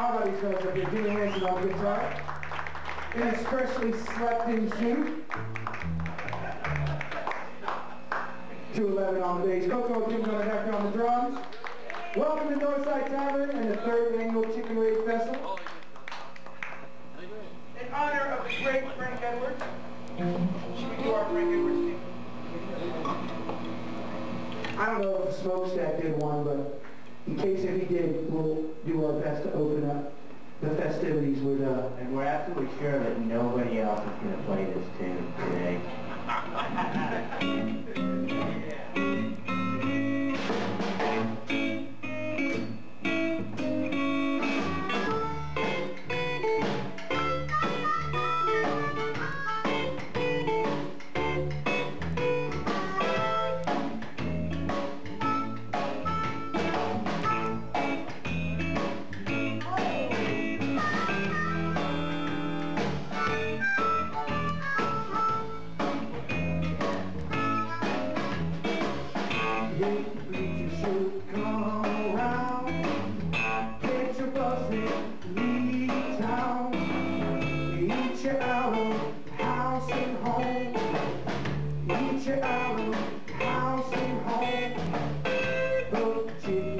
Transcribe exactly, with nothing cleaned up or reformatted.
How about these fellas up here? Give me hands on the guitar. In his freshly slept-in suit. two eleven on the bass. Coco Jim's on the deck on the drums. Welcome to Northside Tavern and the third annual Chicken Raid Festival. In honor of the great Frank Edwards, should we do our Frank Edwards theme? I don't know if the Smokestack did one, but in case if he did, we'll do our best to open up the festivities with uh and we're absolutely sure that nobody else is going to play this tune today. House and home, both chicken